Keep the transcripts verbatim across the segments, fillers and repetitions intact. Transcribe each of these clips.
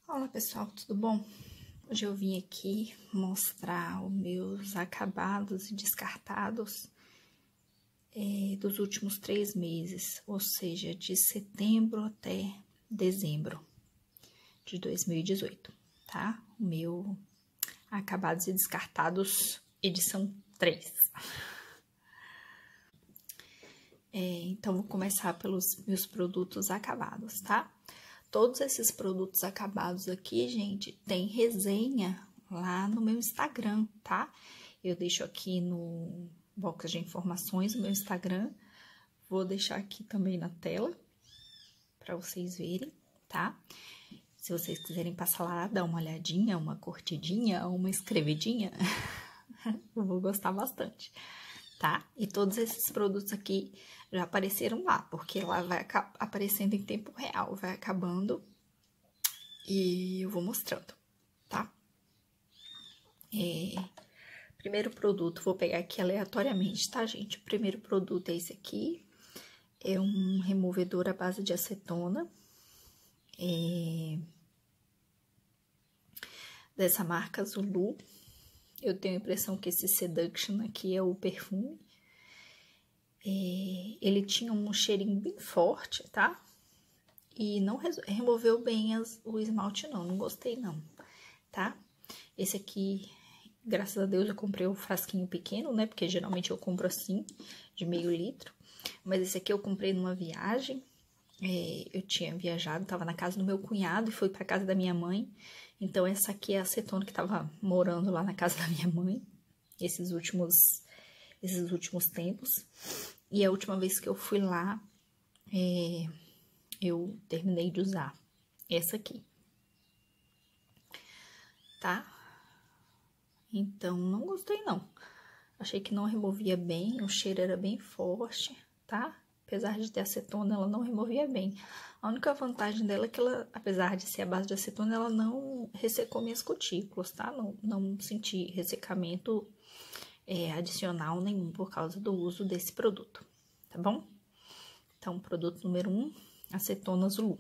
Olá pessoal, tudo bom? Hoje eu vim aqui mostrar os meus acabados e descartados é, dos últimos três meses, ou seja, de setembro até dezembro de dois mil e dezoito, tá? O meu acabados e descartados edição três. É, então, vou começar pelos meus produtos acabados, tá? Todos esses produtos acabados aqui, gente, tem resenha lá no meu Instagram, tá? Eu deixo aqui no box de informações o meu Instagram. Vou deixar aqui também na tela para vocês verem, tá? Se vocês quiserem passar lá, dar uma olhadinha, uma curtidinha, uma escrevidinha, eu vou gostar bastante, tá? E todos esses produtos aqui já apareceram lá, porque lá vai aparecendo em tempo real, vai acabando e eu vou mostrando, tá? É, primeiro produto, vou pegar aqui aleatoriamente, tá, gente? O primeiro produto é esse aqui, é um removedor à base de acetona, é, dessa marca Zulu. Eu tenho a impressão que esse Seduction aqui é o perfume. É, ele tinha um cheirinho bem forte, tá? E não removeu bem as, o esmalte, não. Não gostei, não, tá? Esse aqui, graças a Deus, eu comprei o frasquinho pequeno, né? Porque geralmente eu compro assim, de meio litro. Mas esse aqui eu comprei numa viagem. É, eu tinha viajado, tava na casa do meu cunhado e fui pra casa da minha mãe. Então, essa aqui é a acetona que tava morando lá na casa da minha mãe. Esses últimos, esses últimos tempos. E a última vez que eu fui lá, é, eu terminei de usar essa aqui, tá? Então, não gostei, não. Achei que não removia bem, o cheiro era bem forte, tá? Apesar de ter acetona, ela não removia bem. A única vantagem dela é que ela, apesar de ser a base de acetona, ela não ressecou minhas cutículas, tá? Não, não senti ressecamento é, adicional nenhum por causa do uso desse produto, tá bom? Então, produto número um, acetona Zulu.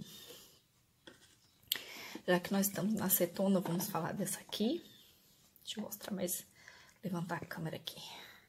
Já que nós estamos na acetona, vamos falar dessa aqui. Deixa eu mostrar mais, levantar a câmera aqui.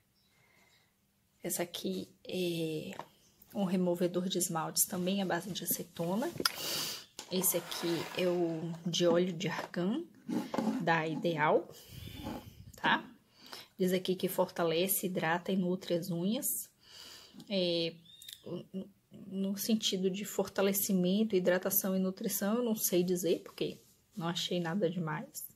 Essa aqui é um removedor de esmaltes também à base de acetona. Esse aqui é o de óleo de argan, da Ideal, tá? Diz aqui que fortalece, hidrata e nutre as unhas. É, no sentido de fortalecimento, hidratação e nutrição, eu não sei dizer, porque não achei nada demais.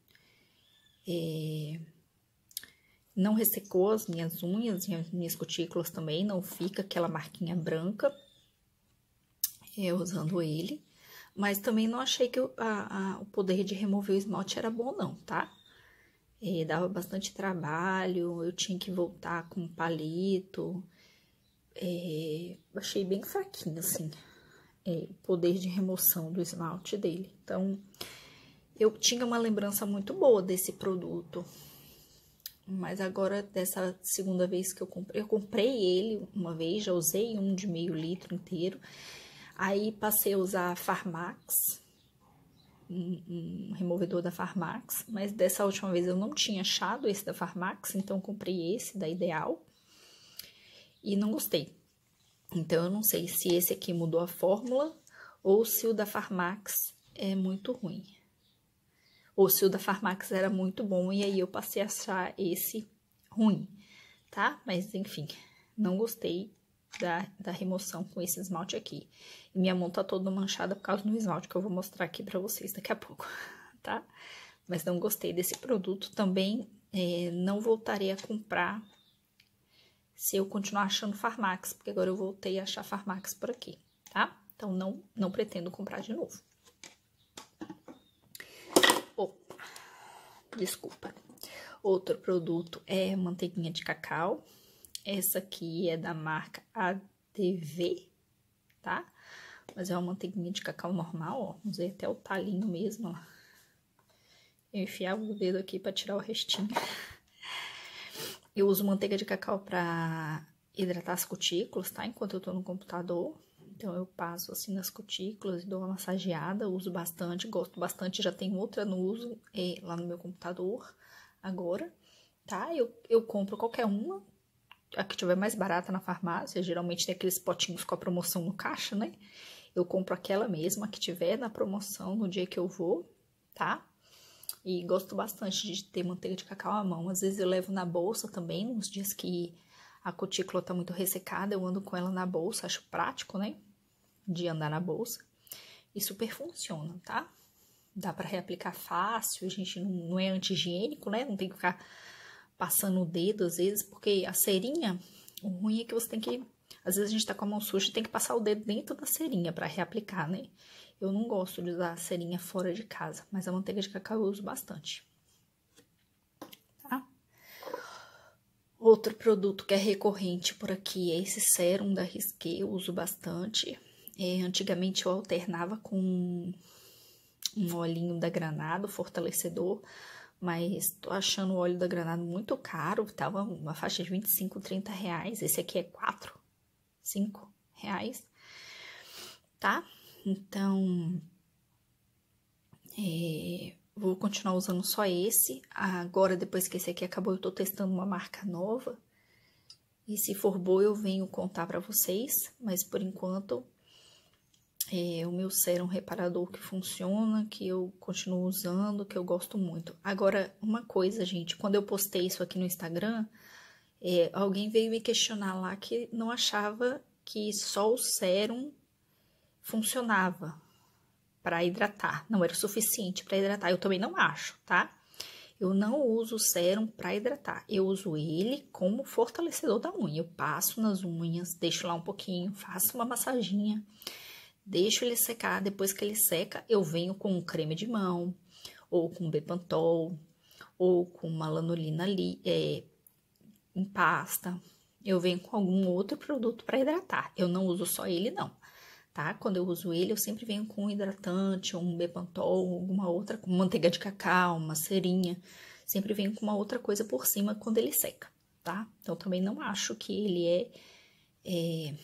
É, não ressecou as minhas unhas e as minhas cutículas também, não fica aquela marquinha branca é, usando ele. Mas também não achei que o, a, a, o poder de remover o esmalte era bom não, tá? É, dava bastante trabalho, eu tinha que voltar com um palito. É, achei bem fraquinho, assim, é, o poder de remoção do esmalte dele. Então, eu tinha uma lembrança muito boa desse produto. Mas agora, dessa segunda vez que eu comprei, eu comprei ele uma vez, já usei um de meio litro inteiro. Aí, passei a usar a Farmax, um, um removedor da Farmax. Mas dessa última vez eu não tinha achado esse da Farmax, então comprei esse da Ideal. E não gostei. Então, eu não sei se esse aqui mudou a fórmula ou se o da Farmax é muito ruim. Ou se o da Farmax era muito bom e aí eu passei a achar esse ruim, tá? Mas, enfim, não gostei da, da remoção com esse esmalte aqui. E minha mão tá toda manchada por causa do esmalte que eu vou mostrar aqui pra vocês daqui a pouco, tá? Mas não gostei desse produto. Também é, não voltarei a comprar se eu continuar achando Farmax, porque agora eu voltei a achar Farmax por aqui, tá? Então, não, não pretendo comprar de novo. Opa, desculpa. Outro produto é manteiguinha de cacau. Essa aqui é da marca A D V, tá? Mas é uma manteiguinha de cacau normal, ó. Usei até o talinho mesmo, ó. Eu enfiava o dedo aqui pra tirar o restinho. Eu uso manteiga de cacau pra hidratar as cutículas, tá? Enquanto eu tô no computador. Então, eu passo assim nas cutículas e dou uma massageada, uso bastante, gosto bastante. Já tem outra no uso é, lá no meu computador agora, tá? Eu, eu compro qualquer uma, a que tiver mais barata na farmácia. Geralmente tem aqueles potinhos com a promoção no caixa, né? Eu compro aquela mesma que tiver na promoção no dia que eu vou, tá? E gosto bastante de ter manteiga de cacau à mão. Às vezes eu levo na bolsa também, nos dias que a cutícula tá muito ressecada, eu ando com ela na bolsa, acho prático, né? De andar na bolsa. E super funciona, tá? Dá pra reaplicar fácil, a gente não, não é anti-higiênico, né? Não tem que ficar passando o dedo às vezes, porque a cerinha, o ruim é que você tem que... Às vezes a gente tá com a mão suja e tem que passar o dedo dentro da cerinha pra reaplicar, né? Eu não gosto de usar a cerinha fora de casa, mas a manteiga de cacau eu uso bastante. Tá? Outro produto que é recorrente por aqui é esse sérum da Risqué, eu uso bastante. É, antigamente eu alternava com um olhinho da Granado, fortalecedor, mas tô achando o óleo da Granado muito caro, tava uma faixa de vinte e cinco, trinta reais, esse aqui é quatro, cinco reais, tá? Então, é, vou continuar usando só esse. Agora, depois que esse aqui acabou, eu tô testando uma marca nova. E se for boa, eu venho contar pra vocês. Mas, por enquanto, é o meu sérum reparador que funciona, que eu continuo usando, que eu gosto muito. Agora, uma coisa, gente, quando eu postei isso aqui no Instagram, é, alguém veio me questionar lá que não achava que só o sérum funcionava para hidratar, não era o suficiente para hidratar. Eu também não acho, tá? Eu não uso sérum para hidratar, eu uso ele como fortalecedor da unha. Eu passo nas unhas, deixo lá um pouquinho, faço uma massaginha, deixo ele secar. Depois que ele seca, eu venho com um creme de mão, ou com Bepantol, ou com uma lanolina ali, é, em pasta. Eu venho com algum outro produto para hidratar. Eu não uso só ele, não. Tá? Quando eu uso ele, eu sempre venho com um hidratante, um Bepantol, alguma outra, com manteiga de cacau, uma cerinha. Sempre venho com uma outra coisa por cima quando ele seca, tá? Então, também não acho que ele é, é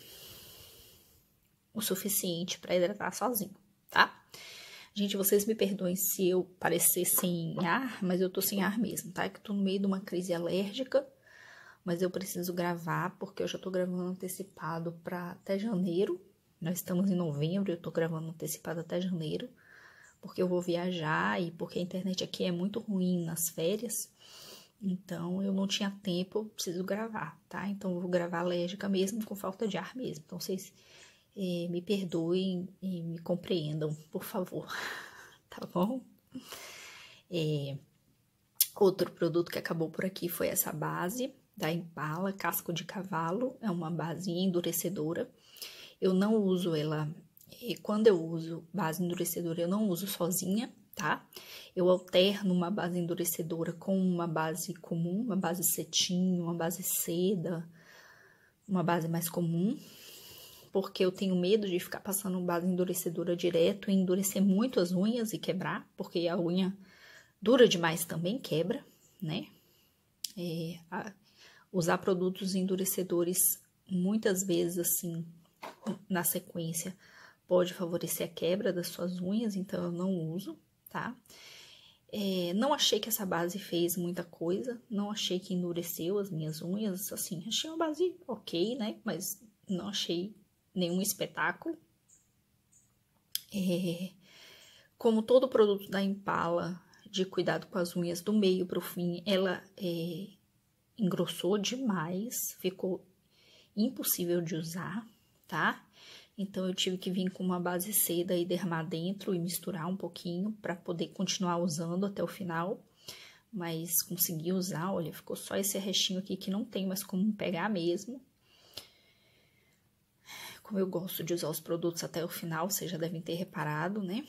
o suficiente para hidratar sozinho, tá? Gente, vocês me perdoem se eu parecer sem ar, mas eu tô sem ar mesmo, tá? É que eu tô no meio de uma crise alérgica, mas eu preciso gravar, porque eu já tô gravando antecipado para até janeiro. Nós estamos em novembro, eu tô gravando antecipado até janeiro, porque eu vou viajar e porque a internet aqui é muito ruim nas férias. Então, eu não tinha tempo, eu preciso gravar, tá? Então, eu vou gravar alérgica mesmo, com falta de ar mesmo. Então, vocês eh, me perdoem e me compreendam, por favor, tá bom? É, outro produto que acabou por aqui foi essa base da Impala, casco de cavalo. É uma base endurecedora. Eu não uso ela, e quando eu uso base endurecedora, eu não uso sozinha, tá? Eu alterno uma base endurecedora com uma base comum, uma base cetim, uma base seda, uma base mais comum, porque eu tenho medo de ficar passando base endurecedora direto e endurecer muito as unhas e quebrar, porque a unha dura demais também quebra, né? É, a, usar produtos endurecedores muitas vezes, assim, na sequência, pode favorecer a quebra das suas unhas, então eu não uso, tá? É, não achei que essa base fez muita coisa, não achei que endureceu as minhas unhas, assim, achei uma base ok, né? Mas não achei nenhum espetáculo. É, como todo produto da Impala, de cuidado com as unhas do meio pro fim, ela é, engrossou demais, ficou impossível de usar, tá? Então, eu tive que vir com uma base seda e derramar dentro e misturar um pouquinho para poder continuar usando até o final. Mas consegui usar, olha, ficou só esse restinho aqui que não tem mais como pegar mesmo. Como eu gosto de usar os produtos até o final, vocês já devem ter reparado, né?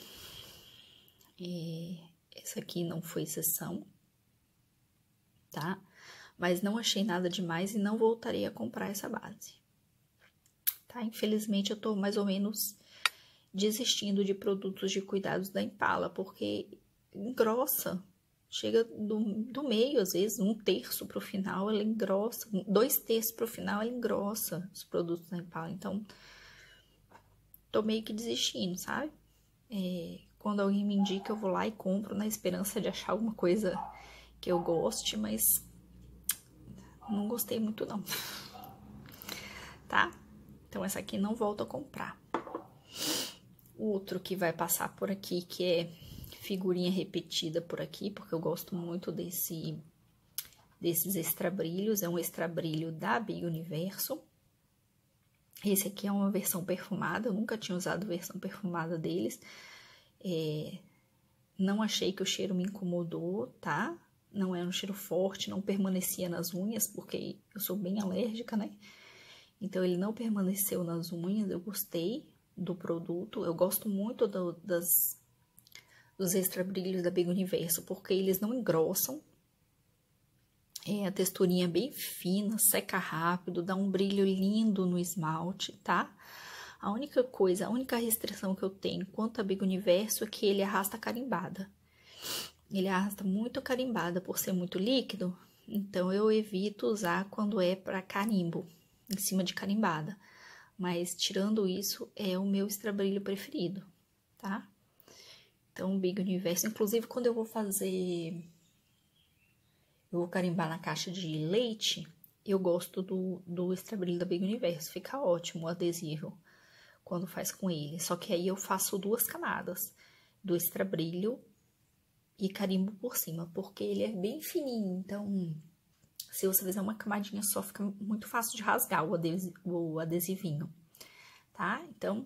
E essa aqui não foi exceção, tá? Mas não achei nada demais e não voltarei a comprar essa base. Tá? Infelizmente, eu tô mais ou menos desistindo de produtos de cuidados da Impala, porque engrossa, chega do, do meio, às vezes, um terço pro final, ela engrossa, dois terços pro final, ela engrossa os produtos da Impala. Então, tô meio que desistindo, sabe? É, quando alguém me indica, eu vou lá e compro na esperança de achar alguma coisa que eu goste, mas não gostei muito não, tá? Então essa aqui não volto a comprar. Outro que vai passar por aqui, que é figurinha repetida por aqui, porque eu gosto muito desse, desses extra-brilhos. É um extra-brilho da Big Universo. Esse aqui é uma versão perfumada, eu nunca tinha usado versão perfumada deles. É, não achei que o cheiro me incomodou, tá? Não é um cheiro forte, não permanecia nas unhas, porque eu sou bem alérgica, né? Então, ele não permaneceu nas unhas, eu gostei do produto. Eu gosto muito do, das, dos extra brilhos da Big Universo, porque eles não engrossam. É, a texturinha é bem fina, seca rápido, dá um brilho lindo no esmalte, tá? A única coisa, a única restrição que eu tenho quanto a Big Universo é que ele arrasta carimbada. Ele arrasta muito carimbada por ser muito líquido, então eu evito usar quando é para carimbo, em cima de carimbada. Mas, tirando isso, é o meu extra-brilho preferido, tá? Então, Big Universo. Inclusive, quando eu vou fazer... Eu vou carimbar na caixa de leite, eu gosto do, do extra-brilho da Big Universo. Fica ótimo o adesivo quando faz com ele. Só que aí eu faço duas camadas do extra-brilho e carimbo por cima, porque ele é bem fininho. Então, se você fizer uma camadinha só, fica muito fácil de rasgar o, adesiv o adesivinho, tá? Então,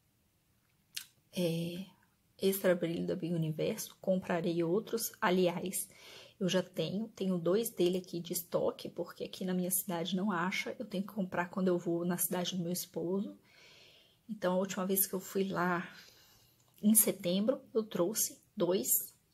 é, extra brilho da Big Universo, comprarei outros. Aliás, eu já tenho, tenho dois dele aqui de estoque, porque aqui na minha cidade não acha, eu tenho que comprar quando eu vou na cidade do meu esposo. Então, a última vez que eu fui lá, em setembro, eu trouxe dois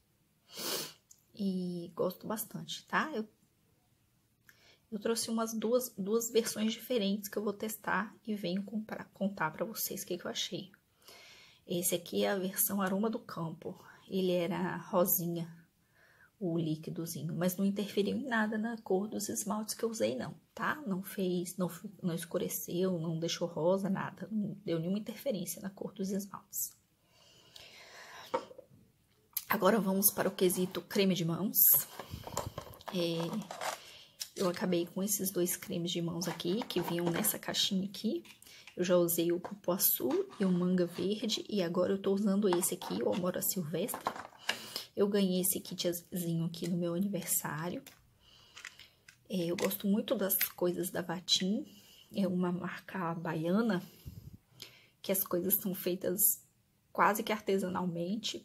e gosto bastante, tá? Eu Eu trouxe umas duas, duas versões diferentes que eu vou testar e venho comprar, contar pra vocês o que, que eu achei. Esse aqui é a versão Aroma do Campo. Ele era rosinha, o líquidozinho, mas não interferiu em nada na cor dos esmaltes que eu usei, não, tá? Não fez, não, não escureceu, não deixou rosa, nada. Não deu nenhuma interferência na cor dos esmaltes. Agora vamos para o quesito creme de mãos. É... Eu acabei com esses dois cremes de mãos aqui, que vinham nessa caixinha aqui. Eu já usei o Cupuaçu e o Manga Verde, e agora eu tô usando esse aqui, o Amora Silvestre. Eu ganhei esse kitzinho aqui no meu aniversário. É, eu gosto muito das coisas da Vatim, é uma marca baiana, que as coisas são feitas quase que artesanalmente.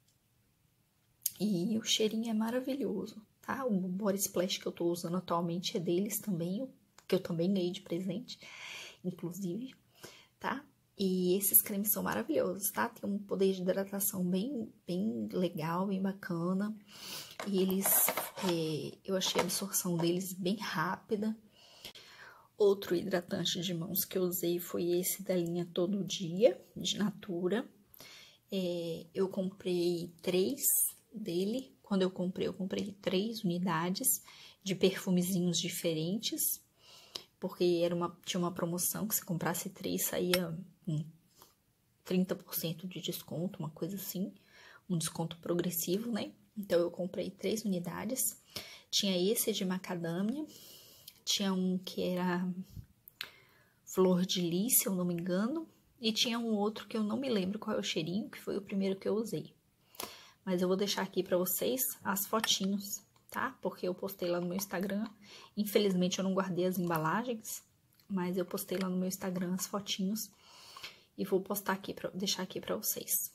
E o cheirinho é maravilhoso. Tá? O Body Splash que eu tô usando atualmente é deles também, que eu também ganhei de presente, inclusive, tá? E esses cremes são maravilhosos, tá? Tem um poder de hidratação bem, bem legal, bem bacana. E eles, é, eu achei a absorção deles bem rápida. Outro hidratante de mãos que eu usei foi esse da linha Todo Dia, de Natura. É, eu comprei três dele. Quando eu comprei, eu comprei três unidades de perfumezinhos diferentes, porque era uma, tinha uma promoção que se comprasse três saía um trinta por cento de desconto, uma coisa assim, um desconto progressivo, né? Então, eu comprei três unidades. Tinha esse de macadâmia, tinha um que era flor de lis, se eu não me engano, e tinha um outro que eu não me lembro qual é o cheirinho, que foi o primeiro que eu usei. Mas eu vou deixar aqui pra vocês as fotinhos, tá? Porque eu postei lá no meu Instagram. Infelizmente, eu não guardei as embalagens, mas eu postei lá no meu Instagram as fotinhos. E vou postar aqui, pra, deixar aqui pra vocês.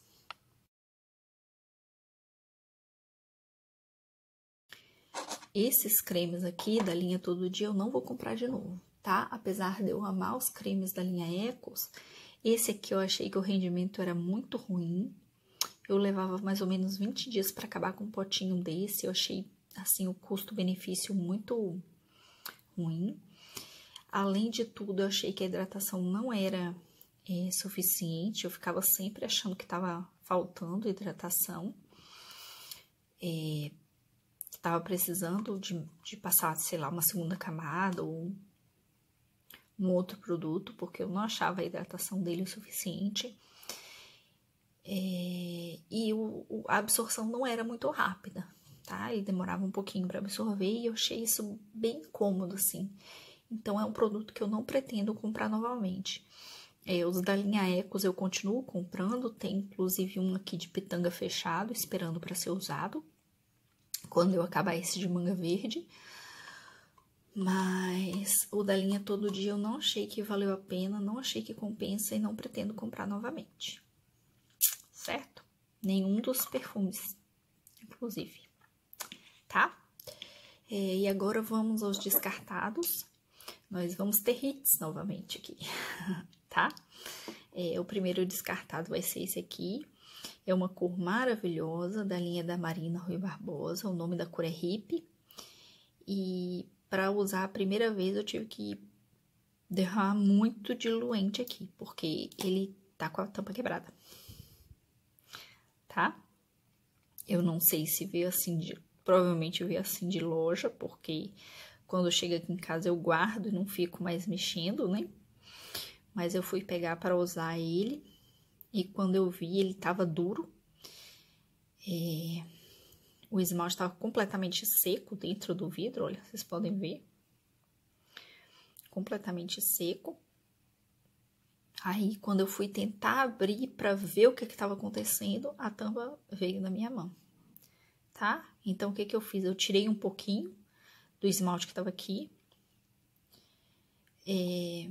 Esses cremes aqui da linha Todo Dia eu não vou comprar de novo, tá? Apesar de eu amar os cremes da linha Ecos, esse aqui eu achei que o rendimento era muito ruim. Eu levava mais ou menos vinte dias para acabar com um potinho desse. Eu achei, assim, o custo-benefício muito ruim. Além de tudo, eu achei que a hidratação não era é, suficiente. Eu ficava sempre achando que estava faltando hidratação. É, tava precisando de, de passar, sei lá, uma segunda camada ou um outro produto, porque eu não achava a hidratação dele o suficiente. É, e o, o, a absorção não era muito rápida, tá? Ele demorava um pouquinho para absorver e eu achei isso bem cômodo, assim. Então, é um produto que eu não pretendo comprar novamente. É, os da linha Ecos eu continuo comprando, tem inclusive um aqui de pitanga fechado, esperando para ser usado, quando eu acabar esse de manga verde. Mas o da linha Todo Dia eu não achei que valeu a pena, não achei que compensa e não pretendo comprar novamente. Certo? Nenhum dos perfumes, inclusive. Tá? É, e agora vamos aos descartados. Nós vamos ter hits novamente aqui, tá? É, o primeiro descartado vai ser esse aqui. É uma cor maravilhosa, da linha da Marina Rui Barbosa. O nome da cor é Hippie. E para usar a primeira vez eu tive que derramar muito diluente aqui, porque ele tá com a tampa quebrada. Tá? Eu não sei se veio assim de... Provavelmente veio assim de loja, porque quando chega aqui em casa eu guardo e não fico mais mexendo, né? Mas eu fui pegar para usar ele e quando eu vi ele tava duro. É... O esmalte estava completamente seco dentro do vidro, olha, vocês podem ver. Completamente seco. Aí, quando eu fui tentar abrir para ver o que estava acontecendo, a tampa veio na minha mão, tá? Então, o que que eu fiz? Eu tirei um pouquinho do esmalte que estava aqui. É...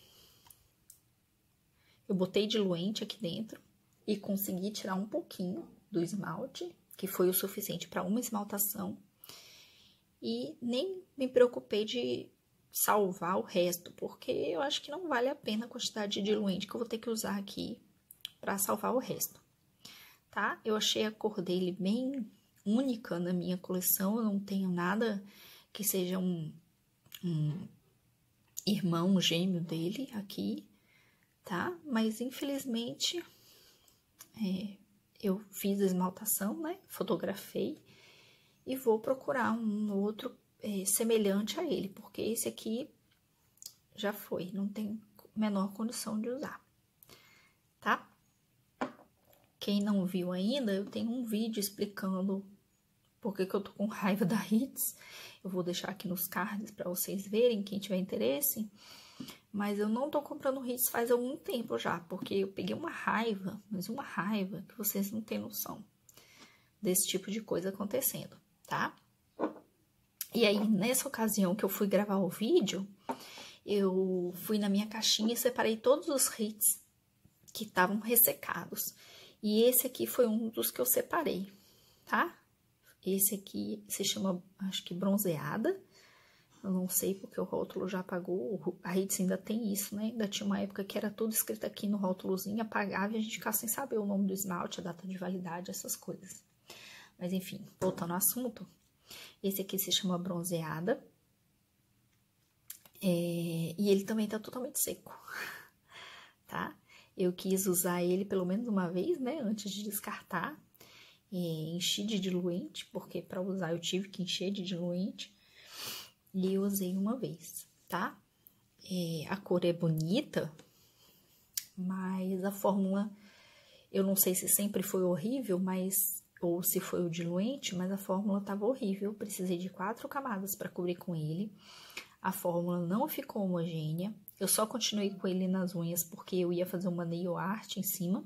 Eu botei diluente aqui dentro e consegui tirar um pouquinho do esmalte, que foi o suficiente para uma esmaltação. E nem me preocupei de salvar o resto, porque eu acho que não vale a pena a quantidade de diluente que eu vou ter que usar aqui para salvar o resto, tá? Eu achei a cor dele bem única na minha coleção, eu não tenho nada que seja um, um irmão gêmeo dele aqui, tá? Mas, infelizmente, é, eu fiz a esmaltação, né? Fotografei e vou procurar um outro é, semelhante a ele, porque esse aqui já foi, não tem menor condição de usar, tá? Quem não viu ainda, eu tenho um vídeo explicando por que que eu tô com raiva da Hits. Eu vou deixar aqui nos cards para vocês verem, quem tiver interesse. Mas eu não tô comprando Hits faz algum tempo já, porque eu peguei uma raiva, mas uma raiva que vocês não têm noção desse tipo de coisa acontecendo, tá? E aí, nessa ocasião que eu fui gravar o vídeo, eu fui na minha caixinha e separei todos os Hits que estavam ressecados. E esse aqui foi um dos que eu separei, tá? Esse aqui se chama, acho que bronzeada. Eu não sei porque o rótulo já apagou. A Hits ainda tem isso, né? Ainda tinha uma época que era tudo escrito aqui no rótulozinho, apagava e a gente ficava sem saber o nome do esmalte, a data de validade, essas coisas. Mas enfim, voltando ao assunto. Esse aqui se chama bronzeada. É, e ele também tá totalmente seco, tá? Eu quis usar ele pelo menos uma vez, né? Antes de descartar. É, enchi de diluente, porque para usar eu tive que encher de diluente. E eu usei uma vez, tá? É, a cor é bonita, mas a fórmula, eu não sei se sempre foi horrível, mas ou se foi o diluente, mas a fórmula tava horrível. Precisei de quatro camadas para cobrir com ele. A fórmula não ficou homogênea. Eu só continuei com ele nas unhas porque eu ia fazer uma nail art em cima.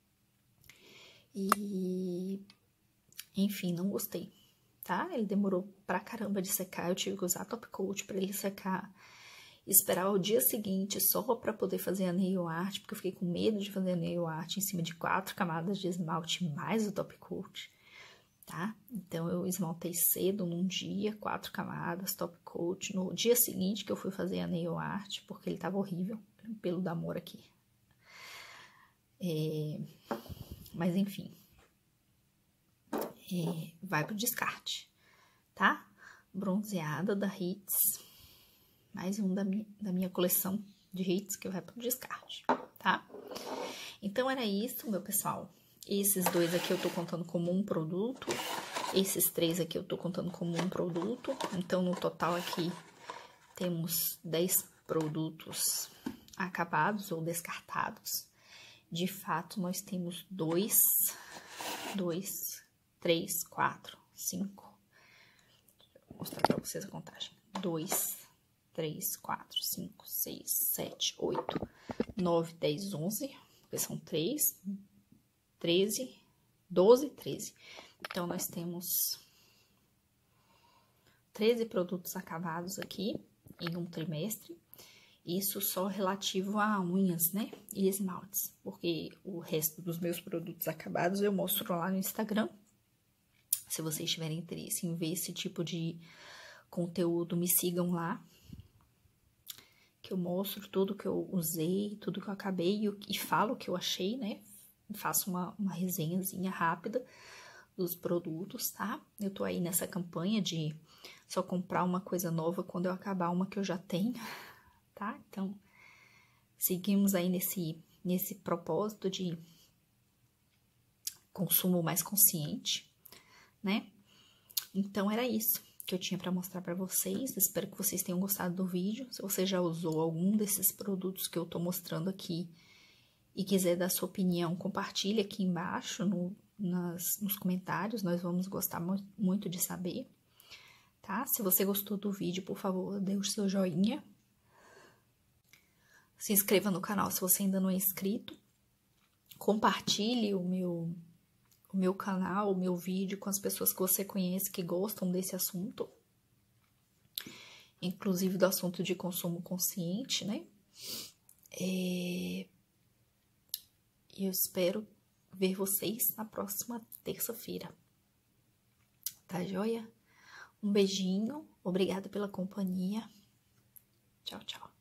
E, enfim, não gostei, tá? Ele demorou pra caramba de secar. Eu tive que usar top coat pra ele secar. Esperar o dia seguinte só pra poder fazer a nail art, porque eu fiquei com medo de fazer a nail art em cima de quatro camadas de esmalte mais o top coat, tá? Então, eu esmaltei cedo num dia, quatro camadas, top coat. No dia seguinte que eu fui fazer a nail art, porque ele tava horrível, pelo da Amor aqui. É... Mas, enfim, é... vai pro descarte, tá? Bronzeada da Hits. Mais um da minha, da minha coleção de Hits que vai pro descarte, tá? Então, era isso, meu pessoal. Esses dois aqui eu tô contando como um produto. Esses três aqui eu tô contando como um produto. Então, no total aqui, temos dez produtos acabados ou descartados. De fato, nós temos dois, dois, três, quatro, cinco. Vou mostrar para vocês a contagem. Dois, três, quatro, cinco, seis, sete, oito, nove, dez, onze. Porque são três, treze, doze, treze. Então, nós temos treze produtos acabados aqui em um trimestre. Isso só relativo a unhas, né? E esmaltes. Porque o resto dos meus produtos acabados eu mostro lá no Instagram. Se vocês tiverem interesse em ver esse tipo de conteúdo, me sigam lá. Que eu mostro tudo que eu usei, tudo que eu acabei e, e falo o que eu achei, né? Faço uma, uma resenhazinha rápida dos produtos, tá? Eu tô aí nessa campanha de só comprar uma coisa nova quando eu acabar uma que eu já tenho. Tá? Então, seguimos aí nesse, nesse propósito de consumo mais consciente, né? Então, era isso que eu tinha para mostrar para vocês. Espero que vocês tenham gostado do vídeo. Se você já usou algum desses produtos que eu tô mostrando aqui e quiser dar sua opinião, compartilhe aqui embaixo no, nas, nos comentários. Nós vamos gostar muito de saber, tá? Se você gostou do vídeo, por favor, dê o seu joinha. Se inscreva no canal se você ainda não é inscrito. Compartilhe o meu, o meu canal, o meu vídeo com as pessoas que você conhece que gostam desse assunto. Inclusive do assunto de consumo consciente, né? É... Eu espero ver vocês na próxima terça-feira. Tá joia? Um beijinho. Obrigada pela companhia. Tchau, tchau.